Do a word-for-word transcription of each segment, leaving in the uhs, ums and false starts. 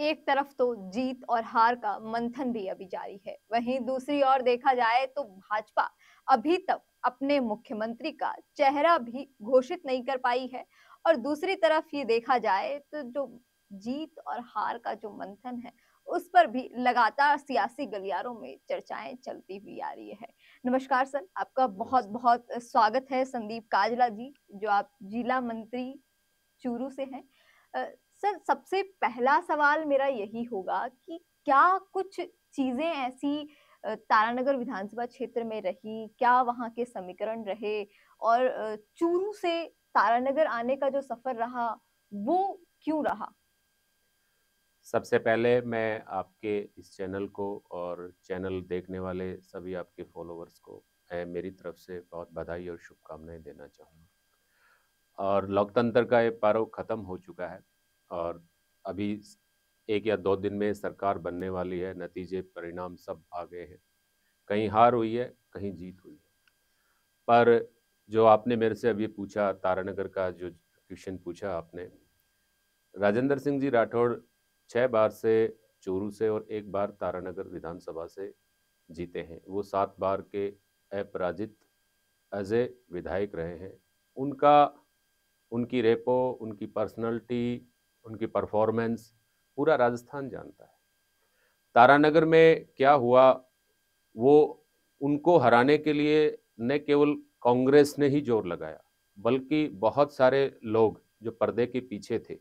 एक तरफ तो जीत और हार का मंथन भी अभी जारी है, वहीं दूसरी ओर देखा जाए तो भाजपा अभी तक अपने मुख्यमंत्री का चेहरा भी घोषित नहीं कर पाई है। और दूसरी तरफ ये देखा जाए तो जो जीत और हार का जो मंथन है, उस पर भी लगातार सियासी गलियारों में चर्चाएं चलती हुई आ रही है। नमस्कार सर, आपका बहुत नमस्ते। बहुत स्वागत है। संदीप काजला जी, जो आप जिला मंत्री चूरू से हैं। अ, सर, सबसे पहला सवाल मेरा यही होगा कि क्या कुछ चीज़ें ऐसी अ, तारानगर विधानसभा क्षेत्र में रही? क्या वहाँ के समीकरण रहे? और अ, चूरू से तारानगर आने का जो सफ़र रहा, वो क्यों रहा? सबसे पहले मैं आपके इस चैनल को और चैनल देखने वाले सभी आपके फॉलोवर्स को मैं मेरी तरफ से बहुत बधाई और शुभकामनाएँ देना चाहूँगा। और लोकतंत्र का ये पर्व खत्म हो चुका है और अभी स एक या दो दिन में सरकार बनने वाली है, नतीजे परिणाम सब आ गए हैं। कहीं हार हुई है, कहीं जीत हुई है। पर जो आपने मेरे से अभी पूछा तारानगर का जो क्वेश्चन पूछा आपने, राजेंद्र सिंह जी राठौड़ छह बार से चूरू से और एक बार तारानगर विधानसभा से जीते हैं। वो सात बार के अपराजित अजय विधायक रहे हैं। उनका उनकी रेपो, उनकी पर्सनैलिटी, उनकी परफ़ॉर्मेंस पूरा राजस्थान जानता है। तारानगर में क्या हुआ, वो उनको हराने के लिए न केवल कांग्रेस ने ही ज़ोर लगाया, बल्कि बहुत सारे लोग जो पर्दे के पीछे थे,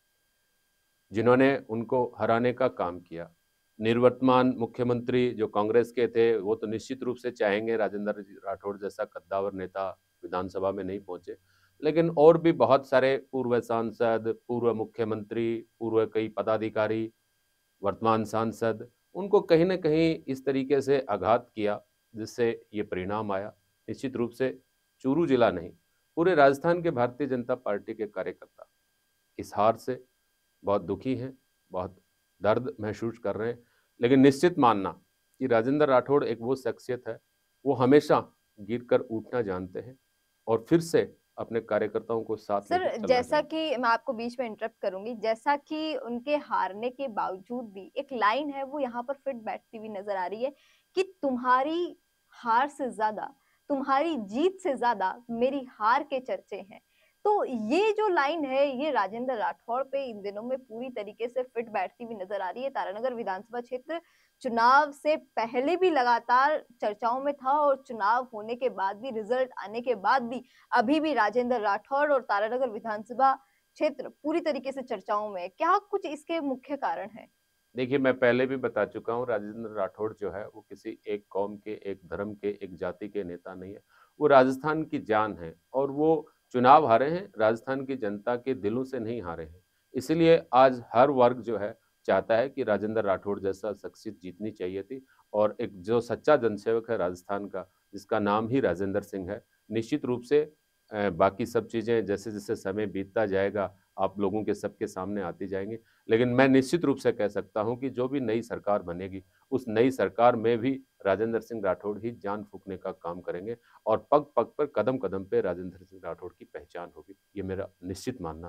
जिन्होंने उनको हराने का काम किया। निवर्तमान मुख्यमंत्री जो कांग्रेस के थे, वो तो निश्चित रूप से चाहेंगे राजेंद्र जी राठौड़ जैसा कद्दावर नेता विधानसभा में नहीं पहुँचे। लेकिन और भी बहुत सारे पूर्व सांसद, पूर्व मुख्यमंत्री, पूर्व कई पदाधिकारी, वर्तमान सांसद, उनको कहीं न कहीं इस तरीके से आघात किया, जिससे ये परिणाम आया। निश्चित रूप से चूरू जिला नहीं, पूरे राजस्थान के भारतीय जनता पार्टी के कार्यकर्ता इस हार से बहुत दुखी हैं, बहुत दर्द महसूस कर रहे हैं। लेकिन निश्चित मानना कि राजेंद्र राठौड़ एक वो शख्सियत है, वो हमेशा गिर कर उठना जानते हैं और फिर से अपने कार्यकर्ताओं को साथ लेकर सर, चलना जैसा जानते हैं। कि मैं आपको बीच में इंटरप्ट करूँगी, जैसा कि उनके हारने के बावजूद भी एक लाइन है वो यहाँ पर फिट बैठती हुई नज़र आ रही है कि तुम्हारी हार से ज़्यादा, तुम्हारी जीत से ज़्यादा मेरी हार के चर्चे हैं। तो ये जो लाइन है, ये राजेंद्र राठौड़ पे इन दिनों में पूरी तरीके से फिट बैठती हुई नज़र आ रही है। तारानगर विधानसभा क्षेत्र चुनाव से पहले भी लगातार चर्चाओं में था और चुनाव होने के बाद भी, रिज़ल्ट आने के बाद भी अभी भी राजेंद्र राठौड़ और तारानगर विधानसभा क्षेत्र पूरी तरीके से चर्चाओं में है। क्या कुछ इसके मुख्य कारण हैं? देखिए, मैं पहले भी बता चुका हूँ, राजेंद्र राठौड़ जो है, वो किसी एक कौम के, एक धर्म के, एक जाति के नेता नहीं है। वो राजस्थान की जान है और वो चुनाव हारे हैं, राजस्थान की जनता के दिलों से नहीं हारे हैं। इसीलिए आज हर वर्ग जो है, चाहता है कि राजेंद्र राठौड़ जैसा शख्सियत जीतनी चाहिए थी और एक जो सच्चा जनसेवक है राजस्थान का, जिसका नाम ही राजेंद्र सिंह है, निश्चित रूप से अ, बाकी सब चीज़ें जैसे-जैसे समय बीतता जाएगा, आप लोगों के सबके सामने आती जाएँगी। लेकिन मैं निश्चित रूप से कह सकता हूँ कि जो भी नई सरकार बनेगी, उस नई सरकार में भी राजेंद्र सिंह राठौड़ ही जान फूँकने का काम करेंगे और पग-पग पर, कदम-कदम पे राजेंद्र सिंह राठौड़ की पहचान होगी। ये मेरा निश्चित मानना।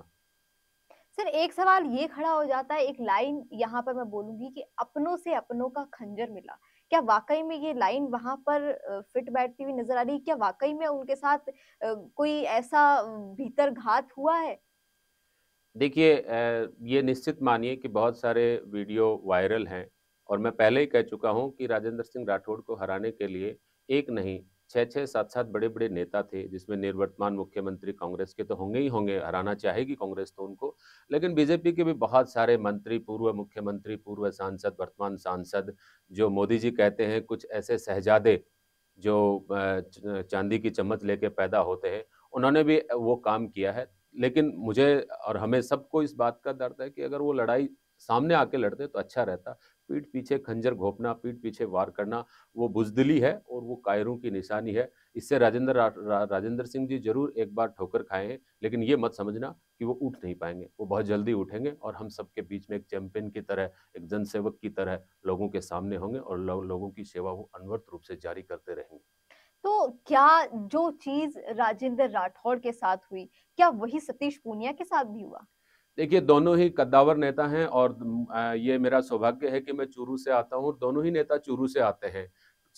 सर, एक सवाल ये खड़ा हो जाता है, एक लाइन यहाँ पर मैं बोलूँगी कि अपनों से अपनों का खंजर मिला। क्या वाक़ई में ये लाइन वहाँ पर अ, फिट बैठती हुई नज़र आ रही है? क्या वाक़ई में उनके साथ अ, कोई ऐसा भीतर घात हुआ है? देखिए अ, ये निश्चित मानिए कि बहुत सारे वीडियो वायरल हैं और मैं पहले ही कह चुका हूँ कि राजेंद्र सिंह राठौड़ को हराने के लिए एक नहीं, छह छह, सात सात बड़े-बड़े नेता थे, जिसमें निवर्तमान मुख्यमंत्री कांग्रेस के तो होंगे ही होंगे, हराना चाहेगी कांग्रेस तो उनको। लेकिन बीजेपी के भी बहुत सारे मंत्री, पूर्व मुख्यमंत्री, पूर्व सांसद, वर्तमान सांसद, जो मोदी जी कहते हैं कुछ ऐसे शहजादे जो अ, च चांदी की चम्मच लेके पैदा होते हैं, उन्होंने भी वो काम किया है। लेकिन मुझे और हमें सबको इस बात का दर्द है कि अगर वो लड़ाई सामने आके लड़ते तो अच्छा रहता। पीठ पीछे खंजर घोंपना, पीठ पीछे वार करना, वो बुज़दिली है और वो कायरों की निशानी है। इससे राजेंद्र रा रा राजेंद्र सिंह जी ज़रूर एक बार ठोकर खाए हैं, लेकिन ये मत समझना कि वो उठ नहीं पाएँगे। वो बहुत जल्दी उठेंगे और हम सबके बीच में एक चैंपियन की तरह, एक जनसेवक की तरह लोगों के सामने होंगे और लो लोगों की सेवा वो अनवरत रूप से जारी करते रहेंगे। तो क्या जो चीज़ राजेंद्र राठौड़ के साथ हुई, क्या वही सतीश पूनिया के साथ भी हुआ? देखिए, दोनों ही कद्दावर नेता हैं और उम, अ, ये मेरा सौभाग्य है कि मैं चूरू से आता हूँ और दोनों ही नेता चूरू से आते हैं।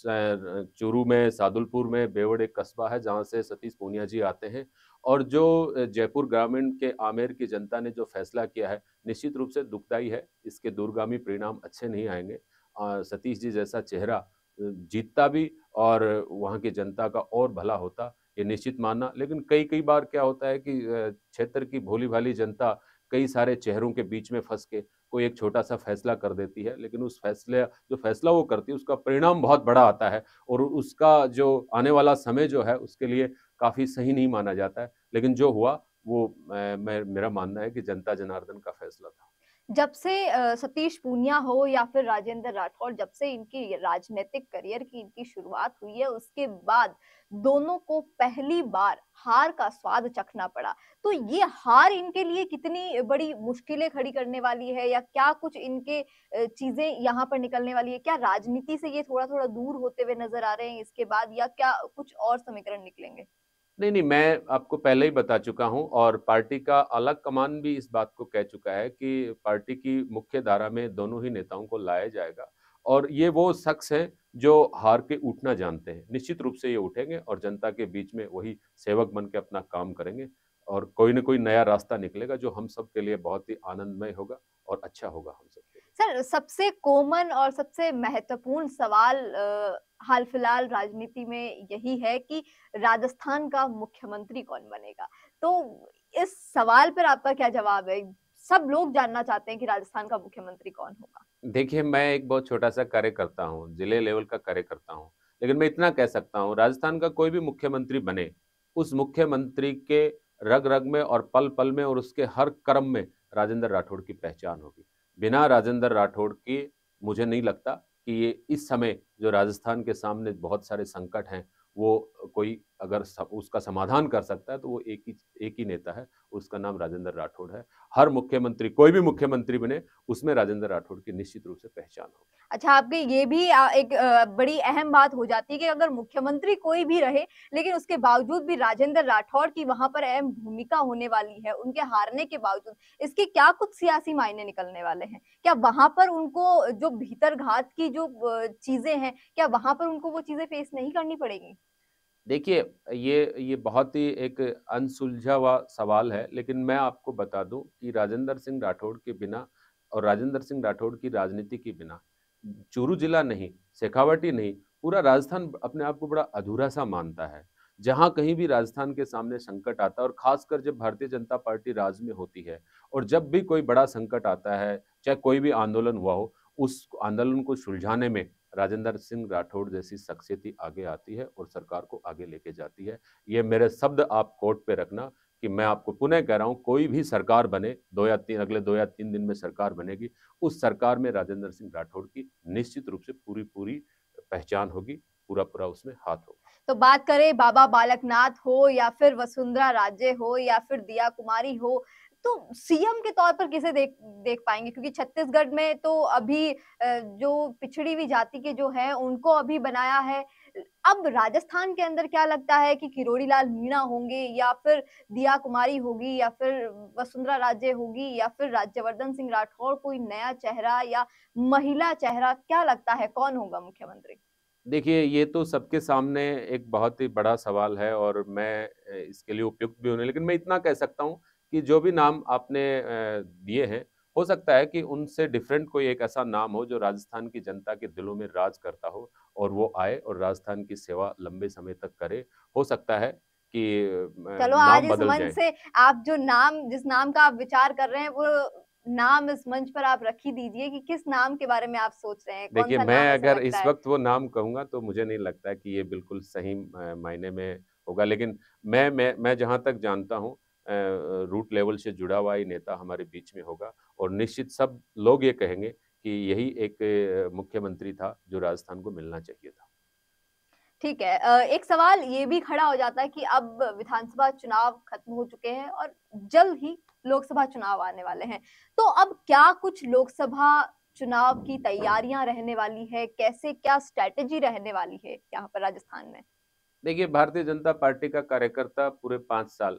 स चूरू में, सादुलपुर में बेवड़ एक कस्बा है, जहाँ से सतीश पूनिया जी आते हैं और जो अ, जयपुर ग्रामीण के आमेर की जनता ने जो फैसला किया है, निश्चित रूप से दुखदाई है। इसके दूरगामी परिणाम अच्छे नहीं आएँगे। अ, सतीश जी जैसा चेहरा अ, जीतता भी और वहाँ की जनता का और भला होता, ये निश्चित मानना। लेकिन कई-कई बार क्या होता है कि अ, क्षेत्र की भोली-भाली जनता कई सारे चेहरों के बीच में फँस के कोई एक छोटा-सा फैसला कर देती है, लेकिन उस फैसले जो फैसला वो करती है, उसका परिणाम बहुत बड़ा आता है और उसका जो आने वाला समय जो है, उसके लिए काफ़ी सही नहीं माना जाता है। लेकिन जो हुआ, वो मैं मैं मेरा मानना है कि जनता जनार्दन का फैसला था। जब से अ, सतीश पूनिया हो या फिर राजेंद्र राठौड़, जब से इनकी राजनीतिक करियर की इनकी शुरुआत हुई है, उसके बाद दोनों को पहली बार हार का स्वाद चखना पड़ा। तो ये हार इनके लिए कितनी बड़ी मुश्किलें खड़ी करने वाली है या क्या कुछ इनके अ, चीज़ें यहाँ पर निकलने वाली है? क्या राजनीति से ये थोड़ा-थोड़ा दूर होते हुए नज़र आ रहे हैं इसके बाद या क्या कुछ और समीकरण निकलेंगे? नहीं, नहीं, मैं आपको पहले ही बता चुका हूँ और पार्टी का अलग कमान भी इस बात को कह चुका है कि पार्टी की मुख्य धारा में दोनों ही नेताओं को लाया जाएगा और ये वो शख्स हैं जो हार के उठना जानते हैं। निश्चित रूप से ये उठेंगे और जनता के बीच में वही सेवक बन के अपना काम करेंगे और कोई न कोई नया रास्ता निकलेगा जो हम सबके लिए बहुत ही आनंदमय होगा और अच्छा होगा हम सबके लिए। सर, सबसे कॉमन और सबसे महत्वपूर्ण सवाल अ, हाल-फिलहाल राजनीति में यही है कि राजस्थान का मुख्यमंत्री कौन बनेगा? तो इस सवाल पर आपका क्या जवाब है? सब लोग जानना चाहते हैं कि राजस्थान का मुख्यमंत्री कौन होगा? देखिए, मैं एक बहुत छोटा-सा कार्यकर्ता हूँ, जिले लेवल का कार्यकर्ता हूँ। लेकिन मैं इतना कह सकता हूँ, राजस्थान का कोई भी मुख्यमंत्री बने, उस मुख्यमंत्री के रग-रग में और पल-पल में और उसके हर कर्म में राजेंद्र राठौड़ की पहचान होगी। बिना राजेंद्र राठौड़ के मुझे नहीं लगता कि ये इस समय जो राजस्थान के सामने बहुत सारे संकट हैं, वो कोई अगर स उसका समाधान कर सकता है, तो वो एक ही एक ही नेता है, उसका नाम राजेंद्र राठौड़ है। हर मुख्यमंत्री कोई भी मुख्यमंत्री बने, उसमें राजेंद्र राठौड़ की निश्चित रूप से पहचान होगी। अच्छा, आपकी ये भी अ, एक अ, बड़ी अहम बात हो जाती है कि अगर मुख्यमंत्री कोई भी रहे, लेकिन उसके बावजूद भी राजेंद्र राठौड़ की वहाँ पर अहम भूमिका होने वाली है, उनके हारने के बावजूद। इसके क्या कुछ सियासी मायने निकलने वाले हैं? क्या वहाँ पर उनको जो भीतरघात की जो अ, चीज़ें हैं, क्या वहाँ पर उनको वो चीज़ें फेस नहीं करनी पड़ेंगी? देखिए, ये ये बहुत ही एक अनसुलझा हुआ सवाल है, लेकिन मैं आपको बता दूँ कि राजेंद्र सिंह राठौड़ के बिना और राजेंद्र सिंह राठौड़ की राजनीति के बिना, चूरू जिला नहीं, शेखावाटी ही नहीं, पूरा राजस्थान अपने आप को बड़ा अधूरा-सा मानता है। जहाँ कहीं भी राजस्थान के सामने संकट आता है और ख़ासकर जब भारतीय जनता पार्टी राज में होती है और जब भी कोई बड़ा संकट आता है, चाहे कोई भी आंदोलन हुआ हो, उस आंदोलन को सुलझाने में राजेंद्र सिंह राठौड़ जैसी शख्सियत ही आगे आती है और सरकार को आगे लेके जाती है। ये मेरे शब्द आप कोट पे रखना कि मैं आपको पुनः कह रहा हूँ, कोई भी सरकार बने, दो या तीन अगले दो या तीन दिन में सरकार बनेगी, उस सरकार में राजेंद्र सिंह राठौड़ की निश्चित रूप से पूरी-पूरी पहचान होगी, पूरा-पूरा उसमें हाथ होगा। तो बात करें बाबा बालकनाथ हो या फिर वसुंधरा राजे हो या फिर दिया कुमारी हो, तो सीएम के तौर पर किसे देख देख पाएँगे? क्योंकि छत्तीसगढ़ में तो अभी अ, जो पिछड़ी हुई जाति के जो हैं, उनको अभी बनाया है। अब राजस्थान के अंदर क्या लगता है कि किरोड़ी लाल मीणा होंगे या फिर दिया कुमारी होगी या फिर वसुंधरा राजे होगी या फिर राज्यवर्धन सिंह राठौड़ कोई नया चेहरा या महिला चेहरा, क्या लगता है कौन होगा मुख्यमंत्री? देखिए, ये तो सबके सामने एक बहुत ही बड़ा सवाल है और मैं अ, इसके लिए उपयुक्त भी हूँ नहीं, लेकिन मैं इतना कह सकता हूँ कि जो भी नाम आपने अ, दिए हैं, हो सकता है कि उनसे डिफरेंट कोई एक ऐसा नाम हो जो राजस्थान की जनता के दिलों में राज करता हो और वो आए और राजस्थान की सेवा लंबे समय तक करे। हो सकता है कि अ, चलो आज नाम इस बदल मंच जाए। से आप जो नाम जिस नाम का आप विचार कर रहे हैं, वो नाम इस मंच पर आप रख ही दीजिए कि किस नाम के बारे में आप सोच रहे हैं? देखिए, कौन-सा मैं नाम ऐसा अगर लगता इस है? वक़्त वो नाम कहूँगा तो मुझे नहीं लगता है कि ये बिल्कुल सही अ, मायने में होगा। लेकिन मैं मैं मैं जहाँ तक जानता हूँ अ अ, रूट लेवल से जुड़ा हुआ ही नेता हमारे बीच में होगा और निश्चित सब लोग ये कहेंगे कि यही एक अ, मुख्यमंत्री था जो राजस्थान को मिलना चाहिए था। ठीक है। अ, एक सवाल ये भी खड़ा हो जाता है कि अब विधानसभा चुनाव खत्म हो चुके हैं और जल्द ही लोकसभा चुनाव आने वाले हैं। तो अब क्या कुछ लोकसभा चुनाव की तैयारियाँ रहने वाली है? कैसे क्या स्ट्रैटेजी रहने वाली है यहाँ पर राजस्थान में? देखिए, भारतीय जनता पार्टी का कार्यकर्ता पूरे पाँच साल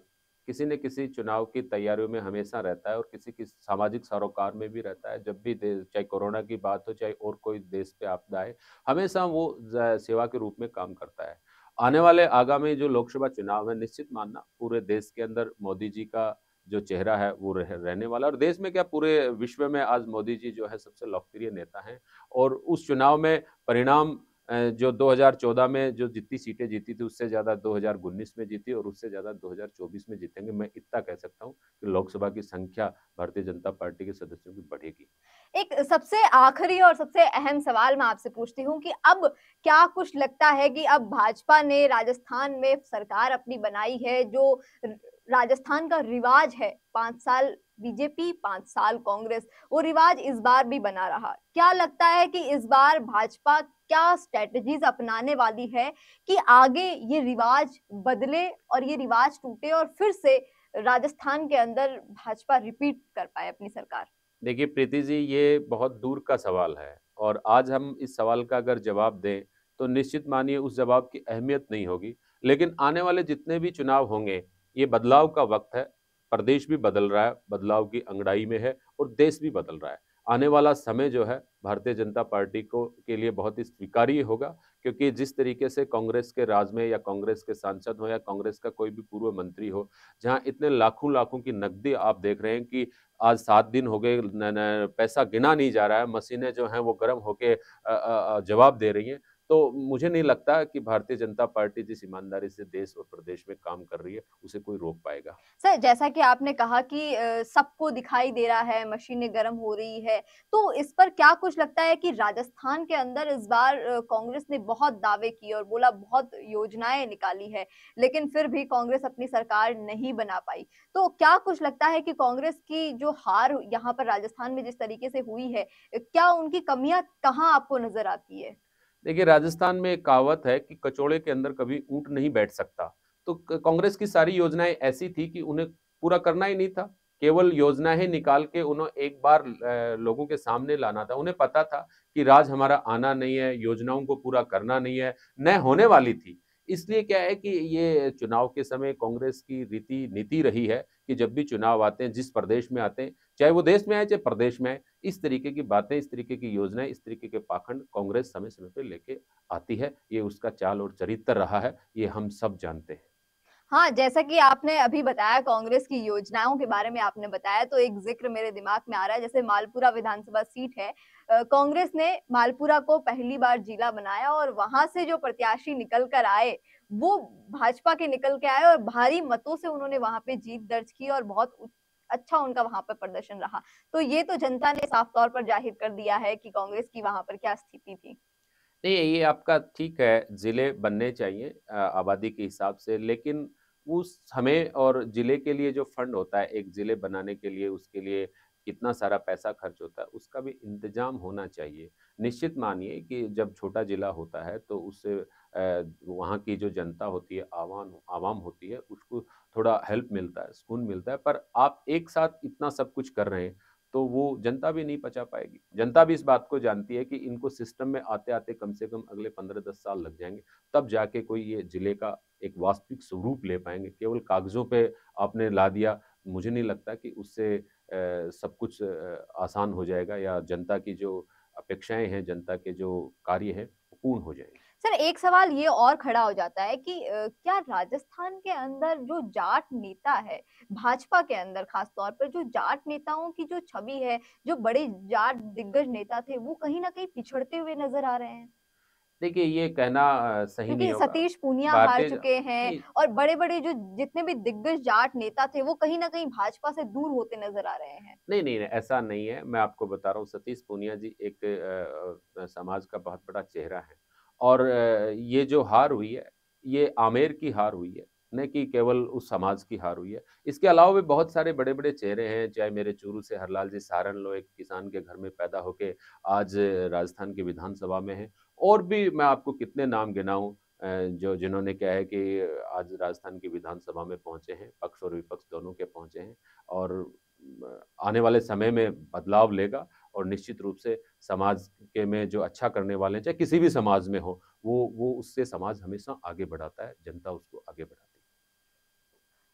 किसी न किसी चुनाव की तैयारियों में हमेशा रहता है और किसी की सामाजिक सरोकार में भी रहता है। जब भी दे चाहे कोरोना की बात हो, चाहे और कोई देश पे आपदा आए, हमेशा वो ज सेवा के रूप में काम करता है। आने वाले आगामी जो लोकसभा चुनाव है, निश्चित मानना पूरे देश के अंदर मोदी जी का जो चेहरा है वो रह रहने वाला है और देश में क्या पूरे विश्व में आज मोदी जी जो है सबसे लोकप्रिय नेता हैं और उस चुनाव में परिणाम अ, जो दो हज़ार चौदह में जो जितनी सीटें जीती थी उससे ज़्यादा दो हज़ार उन्नीस में जीती और उससे ज़्यादा दो हज़ार चौबीस में जीतेंगे। मैं इतना कह सकता हूँ कि लोकसभा की संख्या भारतीय जनता पार्टी के सदस्यों की बढ़ेगी। एक सबसे आखिरी और सबसे अहम सवाल मैं आपसे पूछती हूँ कि अब क्या कुछ लगता है कि अब भाजपा ने राजस्थान में सरकार अपनी बनाई है, जो र राजस्थान का रिवाज है, पाँच साल बीजेपी, पाँच साल कांग्रेस, वो रिवाज इस बार भी बना रहा। क्या लगता है कि इस बार भाजपा क्या स्ट्रैटेजीज़ अपनाने वाली है कि आगे ये रिवाज बदले और ये रिवाज टूटे और फिर से राजस्थान के अंदर भाजपा रिपीट कर पाए अपनी सरकार? देखिए प्रीति जी, ये बहुत दूर का सवाल है और आज हम इस सवाल का अगर जवाब दें, तो निश्चित मानिए उस जवाब की अहमियत नहीं होगी। लेकिन आने वाले जितने भी चुनाव होंगे, ये बदलाव का वक़्त है। प्रदेश भी बदल रहा है, बदलाव की अंगड़ाई में है और देश भी बदल रहा है। आने वाला समय जो है, भारतीय जनता पार्टी को के लिए बहुत ही स्वीकार्य होगा क्योंकि जिस तरीके से कांग्रेस के राज में या कांग्रेस के सांसद हो या कांग्रेस का कोई भी पूर्व मंत्री हो, जहाँ इतने लाखों-लाखों की नकदी आप देख रहे हैं कि आज सात दिन हो गए न न पैसा गिना नहीं जा रहा है, मशीनें जो हैं वो गरम होके अ अ अ, जवाब दे रही हैं। तो मुझे नहीं लगता कि भारतीय जनता पार्टी जिस ईमानदारी से देश और प्रदेश में काम कर रही है, उसे कोई रोक पाएगा। सर, जैसा कि आपने कहा कि अ, सबको दिखाई दे रहा है, मशीनें गरम हो रही है, तो इस पर क्या कुछ लगता है कि राजस्थान के अंदर इस बार अ, कांग्रेस ने बहुत दावे किए और बोला बहुत योजनाएँ निकाली है, लेकिन फिर भी कांग्रेस अपनी सरकार नहीं बना पाई। तो क्या कुछ लगता है कि कांग्रेस की जो हार यहाँ पर राजस्थान में जिस तरीके से हुई है, अ, क्या उनकी कमियाँ कहाँ आपको नज़र आती है? देखिए, राजस्थान में एक कहावत है कि कचौड़े के अंदर कभी ऊँट नहीं बैठ सकता। तो क कांग्रेस की सारी योजनाएँ ऐसी थी कि उन्हें पूरा करना ही नहीं था। केवल योजनाएँ निकाल के उन्हें एक बार अ, लोगों के सामने लाना था। उन्हें पता था कि राज हमारा आना नहीं है, योजनाओं को पूरा करना नहीं है, न होने वाली थी। इसलिए क्या है कि ये चुनाव के समय कांग्रेस की रीति नीति रही है कि जब भी चुनाव आते हैं, जिस प्रदेश में आते हैं, चाहे वो देश में आए, चाहे प्रदेश में आए, इस तरीके की बातें, इस तरीके की योजनाएँ, इस तरीके के पाखंड कांग्रेस समय-समय पे लेके आती है। ये उसका चाल और चरित्र रहा है, ये हम सब जानते हैं। हाँ, जैसा कि आपने अभी बताया कांग्रेस की योजनाओं के बारे में आपने बताया तो एक ज़िक्र मेरे दिमाग में आ रहा है जैसे मालपुरा विधानसभा सीट है अ, कांग्रेस ने मालपुरा को पहली बार जिला बनाया और वहाँ से जो प्रत्याशी निकल कर आए, वो भाजपा के निकल के आए और भारी मतों से उन्होंने वहाँ पे जीत दर्ज की और बहुत उ अच्छा उनका वहाँ पे प्रदर्शन रहा। तो ये तो जनता ने साफ तौर पर ज़ाहिर कर दिया है कि कांग्रेस की वहाँ पर क्या स्थिति थी। नहीं, ये आपका ठीक है, ज़िले बनने चाहिए अ, आबादी के हिसाब से, लेकिन उस हमें और ज़िले के लिए जो फंड होता है, एक ज़िले बनाने के लिए, उसके लिए कितना सारा पैसा खर्च होता है, उसका भी इंतज़ाम होना चाहिए। निश्चित मानिए कि जब छोटा ज़िला होता है, तो उससे अ, वहाँ की जो जनता होती है, आवाम आवाम होती है, उसको थोड़ा हेल्प मिलता है, सुकून मिलता है। पर आप एक साथ इतना सब कुछ कर रहे हैं, तो वो जनता भी नहीं पचा पाएगी। जनता भी इस बात को जानती है कि इनको सिस्टम में आते-आते कम से कम अगले पंद्रह दस साल लग जाएँगे, तब जाके कोई ये ज़िले का एक वास्तविक स्वरूप ले पाएँगे। केवल कागज़ों पे आपने ला दिया, मुझे नहीं लगता कि उससे अ, सब कुछ अ, आसान हो जाएगा या जनता की जो अपेक्षाएँ हैं, जनता के जो कार्य हैं, वो पूर्ण हो जाएँगे। सर एक सवाल ये और खड़ा हो जाता है कि अ, क्या राजस्थान के अंदर जो जाट नेता है, भाजपा के अंदर खास तौर पर जो जाट नेताओं की जो छवि है, जो बड़े जाट दिग्गज नेता थे, वो कहीं न कहीं पिछड़ते हुए नज़र आ रहे हैं? देखिए, ये कहना अ, सही नहीं क्योंकि होगा। सतीश पूनिया हार भारतीय ज चुके हैं नहीं और बड़े-बड़े जो जितने भी दिग्गज जाट नेता थे, वो कहीं न कहीं भाजपा से दूर होते नज़र आ रहे हैं। नहीं, नहीं, नहीं, ऐसा नहीं है। मैं आपको बता रहा हूँ सतीश पूनिया जी एक अ अ, समाज का बहुत बड़ा चेहरा है और अ, ये जो हार हुई है, ये आमेर की हार हुई है, न कि केवल उस समाज की हार हुई है। इसके अलावा भी बहुत सारे बड़े-बड़े चेहरे हैं, चाहे मेरे चुरू से हरलाल जी सारण लो, एक किसान के घर में पैदा होके आज राजस्थान की विधानसभा में हैं और भी मैं आपको कितने नाम गिनाऊँ अ, जो जिन्होंने क्या है कि आज राजस्थान की विधानसभा में पहुँचे हैं, पक्ष और विपक्ष दोनों के पहुँचे हैं और अ, आने वाले समय में बदलाव लेगा और निश्चित रूप से समाज के में जो अच्छा करने वाले हैं, चाहे किसी भी समाज में हो, वो वो उससे समाज हमेशा आगे बढ़ाता है, जनता उसको आगे बढ़ाती है।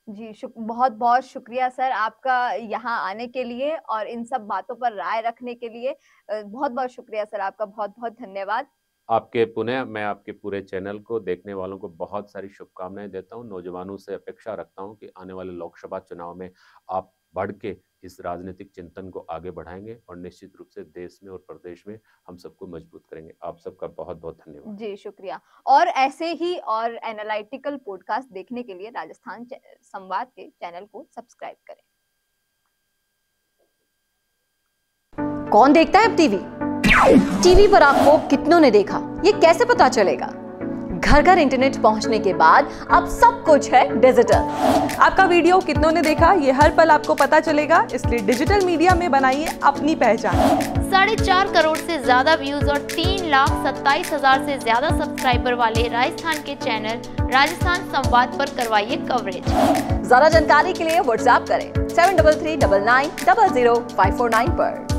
जी, शुक बहुत बहुत शुक्रिया सर आपका यहाँ आने के लिए और इन सब बातों पर राय रखने के लिए। अ, बहुत बहुत शुक्रिया सर आपका, बहुत बहुत धन्यवाद। आपके पुनः मैं आपके पूरे चैनल को देखने वालों को बहुत सारी शुभकामनाएं देता हूं। नौजवानों से अपेक्षा रखता हूं कि आने वाले लोकसभा चुनाव में आप बढ़ के इस राजनीतिक चिंतन को आगे बढ़ाएंगे और निश्चित रूप से देश में और प्रदेश में हम सबको मजबूत करेंगे। आप सबका बहुत बहुत धन्यवाद। जी, शुक्रिया। और ऐसे ही और एनालिटिकल पॉडकास्ट देखने के लिए राजस्थान च संवाद के चैनल को सब्सक्राइब करें। कौन देखता है अब टीवी? टीवी पर आपको कितनों ने देखा, ये कैसे पता चलेगा? घर घर इंटरनेट पहुंचने के बाद अब सब कुछ है डिजिटल। आपका वीडियो कितनों ने देखा, ये हर पल आपको पता चलेगा, इसलिए डिजिटल मीडिया में बनाइए अपनी पहचान। साढ़े चार करोड़ से ज्यादा व्यूज और तीन लाख सत्ताईस हजार से ज्यादा सब्सक्राइबर वाले राजस्थान के चैनल राजस्थान संवाद पर करवाइए कवरेज। ज्यादा जानकारी के लिए व्हाट्सएप करें seven double three double nine double zero five four nine पर।